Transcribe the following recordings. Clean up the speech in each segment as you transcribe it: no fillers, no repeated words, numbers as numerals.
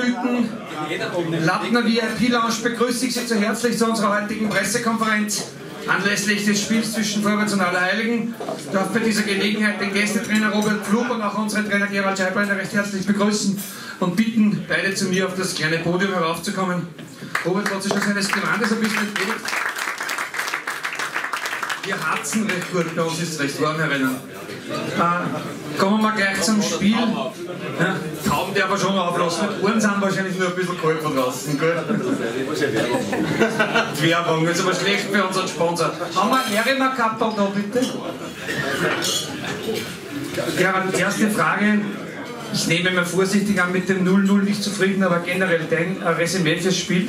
überfüllten Lattner VIP Lounge begrüße ich Sie zu herzlich zu unserer heutigen Pressekonferenz anlässlich des Spiels zwischen Vorwärts und Allerheiligen. Ich darf bei dieser Gelegenheit den Gästetrainer Robert Pflug und auch unseren Trainer Gerald Scheibleiner recht herzlich begrüßen und bitten, beide zu mir auf das kleine Podium heraufzukommen. Robert hat sich schon seines Gewandes ein bisschen entledigt. Wir harzen recht gut, bei uns ist es recht warm herinnen. Kommen wir mal gleich zum Spiel. Ja, Tauben darf man schon auflassen, die Ohren sind wahrscheinlich nur ein bisschen kalt von draußen. Die Werbung, ist aber schlecht für unseren Sponsor. Haben wir Erima-Kappel da bitte? Gerald, erste Frage. Ich nehme mal vorsichtig an, mit dem 0-0 nicht zufrieden, aber generell dein Resümee fürs Spiel?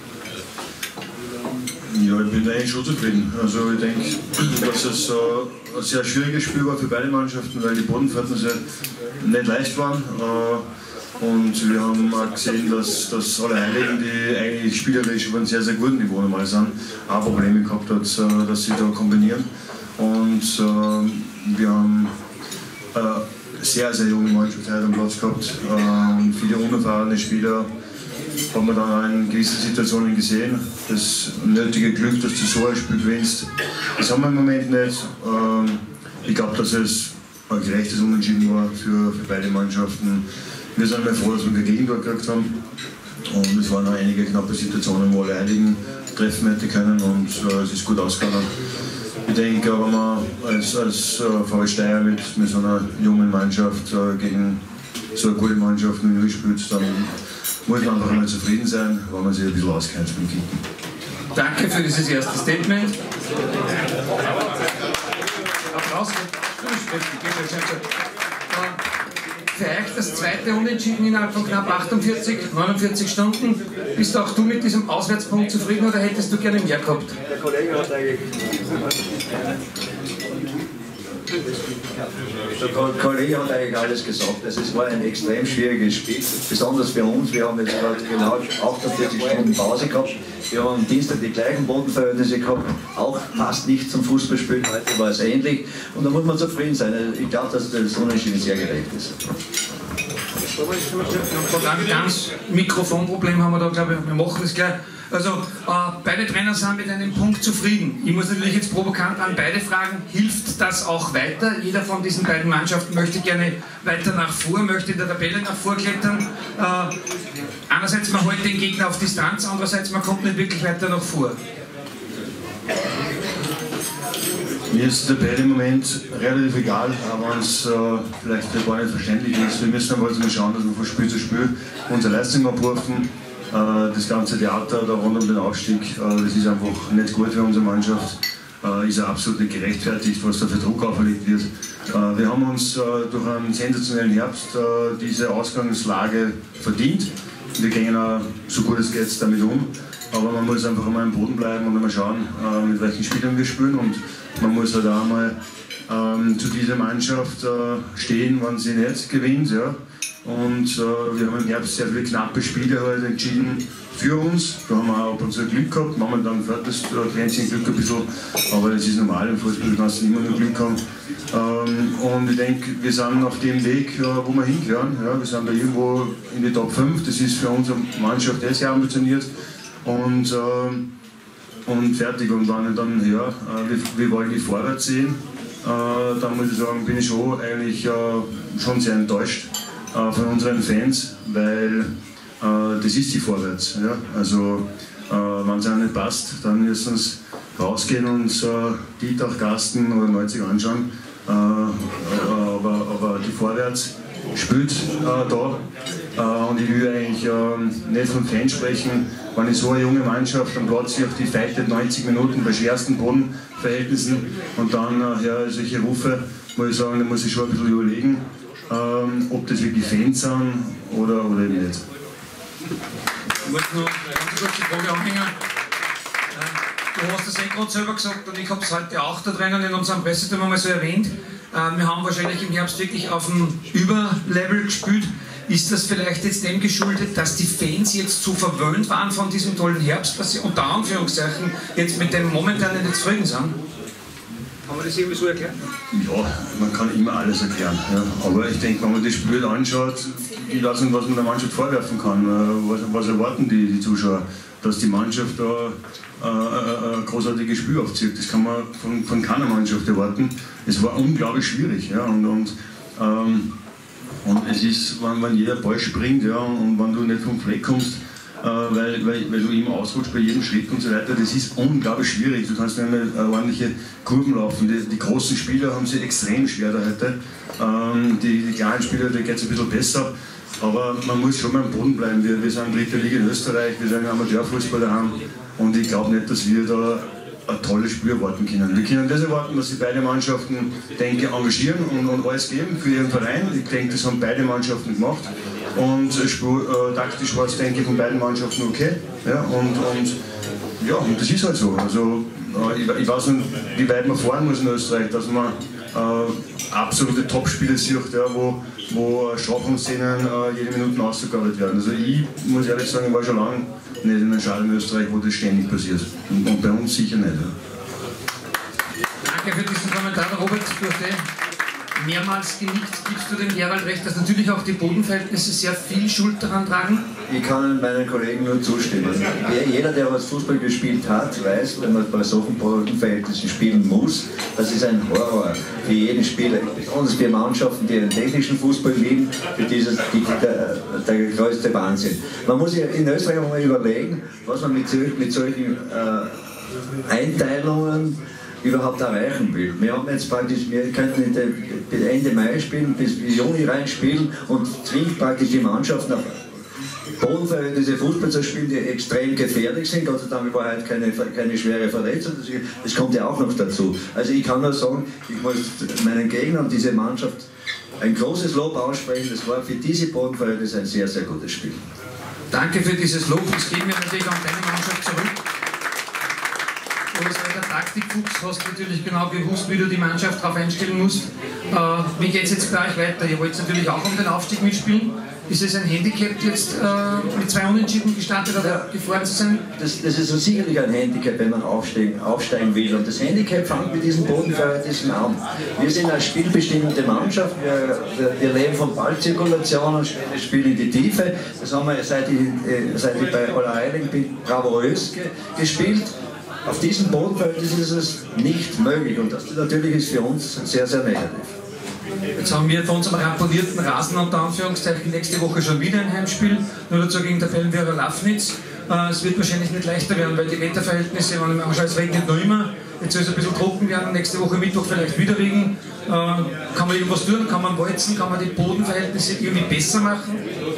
Ja, ich bin eigentlich schon zufrieden. Also ich denke, dass es ein sehr schwieriges Spiel war für beide Mannschaften, weil die Bodenverhältnisse nicht leicht waren. Und wir haben auch gesehen, dass Allerheiligen, die eigentlich spielerisch auf einem sehr, sehr guten Niveau normal sind, auch Probleme gehabt hat, dass sie da kombinieren. Und wir haben sehr, sehr junge Mannschaft heute am Platz gehabt und viele unerfahrene Spieler. Haben wir dann auch in gewissen Situationen gesehen. Das nötige Glück, dass du so ein Spiel gewinnst, das haben wir im Moment nicht. Ich glaube, dass es ein gerechtes Unentschieden war für beide Mannschaften. Wir sind sehr froh, dass wir kein Gegentor gekriegt haben. Und es waren auch einige knappe Situationen, wo alle Heiligen treffen hätte können und es ist gut ausgegangen. Ich denke, wenn man als VW Steyr mit so einer jungen Mannschaft gegen so eine gute Mannschaft wie Null spielt, dann muss man einfach mal zufrieden sein, wenn man sich ein bisschen auskennt beim Kicken. Danke für dieses erste Statement. Applaus. Für euch das zweite Unentschieden innerhalb von knapp 49 Stunden. Bist auch du mit diesem Auswärtspunkt zufrieden oder hättest du gerne mehr gehabt? Der Kollege hat eigentlich... Der Kollege hat eigentlich alles gesagt. Also es war ein extrem schwieriges Spiel, besonders für uns. Wir haben jetzt gerade genau 48 Stunden Pause gehabt. Wir haben am Dienstag die gleichen Bodenverhältnisse gehabt, auch fast nicht zum Fußballspielen. Heute war es ähnlich und da muss man zufrieden sein. Ich glaube, dass das Unentschieden sehr gerecht ist. Ein ganz Mikrofonproblem haben wir da, glaube ich. Wir machen das gleich. Also, beide Trainer sind mit einem Punkt zufrieden. Ich muss natürlich jetzt provokant an beide fragen, hilft das auch weiter? Jeder von diesen beiden Mannschaften möchte gerne weiter nach vor, möchte in der Tabelle nach vorklettern. Einerseits, man hält den Gegner auf Distanz, andererseits, man kommt nicht wirklich weiter nach vor. Mir ist der Tabelle im Moment relativ egal, aber wenn es vielleicht gar nicht verständlich ist. Wir müssen aber mal schauen, dass wir von Spiel zu Spiel unsere Leistung abrufen. Das ganze Theater da rund um den Aufstieg, das ist einfach nicht gut für unsere Mannschaft. Ist auch absolut nicht gerechtfertigt, was da für Druck auferlegt wird. Wir haben uns durch einen sensationellen Herbst diese Ausgangslage verdient. Wir gehen auch so gut es geht damit um. Aber man muss einfach einmal am Boden bleiben und einmal schauen, mit welchen Spielern wir spielen. Und man muss halt auch einmal zu dieser Mannschaft stehen, wenn sie nicht gewinnt. Ja. Und wir haben im Herbst sehr viele knappe Spiele halt entschieden für uns. Da haben wir auch ab und zu Glück gehabt. Momentan fährt das Glänzchen Glück ein bisschen, aber das ist normal im Fußball, du kannst immer nur Glück haben. Und ich denke, wir sind auf dem Weg, wo wir hingehören. Ja, wir sind da irgendwo in die Top 5. Das ist für unsere Mannschaft sehr ambitioniert. Und fertig. Und wenn ich dann höre, wir wollen die vorwärts sehen, dann muss ich sagen, bin ich schon eigentlich schon sehr enttäuscht von unseren Fans, weil das ist die Vorwärts. Ja? Also wenn es ihnen nicht passt, dann müssen sie rausgehen und Dieter, Gasten oder 90 anschauen. Aber die Vorwärts spielt da und ich will eigentlich nicht von Fans sprechen, wenn ich so eine junge Mannschaft am Platz hier auf die fightet 90 Minuten bei schwersten Bodenverhältnissen und dann solche Rufe, muss ich sagen, da muss ich schon ein bisschen überlegen, ob das wirklich Fans sind oder eben nicht. Ich wollte nur ganz kurz die Frage anhängen. Du hast das gerade selber gesagt und ich habe es heute auch da drinnen in unserem Presseteam einmal so erwähnt. Wir haben wahrscheinlich im Herbst wirklich auf dem Überlevel gespielt. Ist das vielleicht jetzt dem geschuldet, dass die Fans jetzt zu verwöhnt waren von diesem tollen Herbst, dass sie unter Anführungszeichen jetzt mit dem momentanen nicht zufrieden sind? Kann man das irgendwie so erklären? Ja, man kann immer alles erklären. Ja. Aber ich denke, wenn man das Spiel anschaut, ich weiß nicht, was man der Mannschaft vorwerfen kann. Was erwarten die Zuschauer? Dass die Mannschaft da ein großartiges Spiel aufzieht. Das kann man von keiner Mannschaft erwarten. Es war unglaublich schwierig. Ja. Und es ist, wenn jeder Ball springt, ja, und wenn du nicht vom Fleck kommst, weil du immer ausrutscht bei jedem Schritt und so weiter, das ist unglaublich schwierig. Du kannst nicht mehr ordentliche Kurven laufen. Die großen Spieler haben sie extrem schwer da heute. Die kleinen Spieler, da geht es ein bisschen besser. Aber man muss schon mal am Boden bleiben. Wir sind dritte Liga in Österreich, wir sind Amateurfußball daheim. Und ich glaube nicht, dass wir da ein tolles Spiel erwarten können. Wir können das erwarten, dass sich beide Mannschaften, denke ich, engagieren und alles geben für ihren Verein. Ich denke, das haben beide Mannschaften gemacht. Und taktisch war es, denke ich, von beiden Mannschaften okay. Ja, und das ist halt so. Also, ich weiß nicht, wie weit man fahren muss in Österreich, dass man absolute Top-Spiele sieht, ja, wo Strafungsszenen jede Minute ausgearbeitet werden. Also ich muss ehrlich sagen, ich war schon lange nicht in einem Stadion in Österreich, wo das ständig passiert. Und bei uns sicher nicht. Ja. Danke für diesen Kommentar, Robert. Du hast mehrmals genickt. Gibst du dem Gerald recht, dass natürlich auch die Bodenverhältnisse sehr viel Schuld daran tragen? Ich kann meinen Kollegen nur zustimmen. Jeder, der was Fußball gespielt hat, weiß, wenn man bei solchen Bodenverhältnissen spielen muss, das ist ein Horror für jeden Spieler. Besonders für Mannschaften, die den technischen Fußball lieben, für dieses der größte Wahnsinn. Man muss ja in Österreich mal überlegen, was man mit solchen Einteilungen überhaupt erreichen will. Wir haben jetzt praktisch, wir könnten bis Ende Mai spielen, bis Juni reinspielen und zwingt praktisch die Mannschaft nach Bodenverhältnisse Fußball zu spielen, die extrem gefährlich sind. Gott sei Dank war heute keine schwere Verletzung. Das kommt ja auch noch dazu. Also ich kann nur sagen, ich muss meinen Gegnern und diese Mannschaft ein großes Lob aussprechen. Das war für diese Bodenverhältnisse ein sehr, sehr gutes Spiel. Danke für dieses Lob. Das geben wir natürlich an deine Mannschaft zurück. Du als alter Taktikfuchs hast natürlich genau gewusst, wie du die Mannschaft darauf einstellen musst. Wie geht es jetzt bei euch weiter? Ihr wollt natürlich auch um den Aufstieg mitspielen. Ist es ein Handicap, jetzt mit 2 Unentschieden gestartet oder gefahren zu sein? Das ist sicherlich ein Handicap, wenn man aufsteigen will. Und das Handicap fängt mit diesen Bodenverhältnissen an. Wir sind eine spielbestimmende Mannschaft. Wir leben von Ballzirkulation und spielen in die Tiefe. Das haben wir seit ich bei Allerheiligen bin bravourös gespielt. Auf diesem Bodenverhältnis ist es nicht möglich. Und das natürlich ist für uns sehr, sehr negativ. Jetzt haben wir von unserem ramponierten Rasen unter Anführungszeichen nächste Woche schon wieder ein Heimspiel, nur dazu gegen der Tabellenführer Lafnitz. Es wird wahrscheinlich nicht leichter werden, weil die Wetterverhältnisse, wenn man anschaut, es regnet noch immer. Jetzt soll es ein bisschen trocken werden, nächste Woche Mittwoch vielleicht wieder Regen. Kann man irgendwas tun? Kann man walzen? Kann man die Bodenverhältnisse irgendwie besser machen?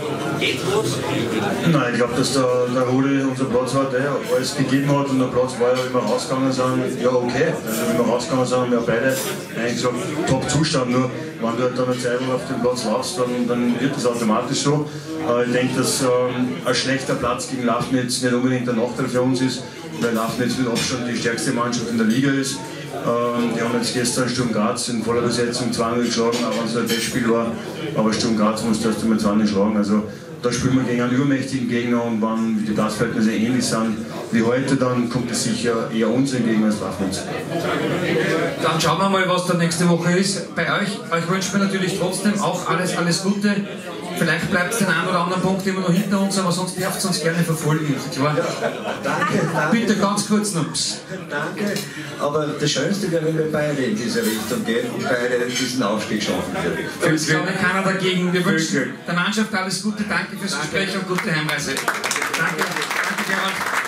Nein, ich glaube, dass der Rudi unser Platz hat, alles gegeben hat und der Platz war ja, wie wir rausgegangen sind, ja okay. Also wie wir rausgegangen sind, haben wir beide eigentlich gesagt, Top-Zustand. Nur wenn du halt dann eine Zeit auf dem Platz laufst, dann wird das automatisch so. Ich denke, dass ein schlechter Platz gegen Lafnitz nicht unbedingt ein Nachteil für uns ist, weil Lafnitz mit Abstand die stärkste Mannschaft in der Liga ist. Die haben jetzt gestern Sturm Graz in voller Besetzung 2-0 geschlagen, auch wenn es ein Testspiel war. Aber Sturm Graz musste erst einmal 2-0 schlagen. Also da spielen wir gegen einen übermächtigen Gegner und wenn die Platzverhältnisse ähnlich sind wie heute, dann kommt es sicher eher uns entgegen als Lafnitz. Dann schauen wir mal, was da nächste Woche ist. Bei euch wünschen wir natürlich trotzdem auch alles Gute. Vielleicht bleibt es den einen oder anderen Punkt immer noch hinter uns, aber sonst dürft ihr uns gerne verfolgen. Klar. Danke. Bitte ganz kurz noch. Danke. Aber das Schönste wäre, wenn wir beide in diese Richtung gehen und beide diesen Aufstieg schaffen würden. Ich glaube, keiner dagegen. Wir wünschen der Mannschaft alles Gute. Danke fürs Gespräch und gute Heimreise. Danke Gerald.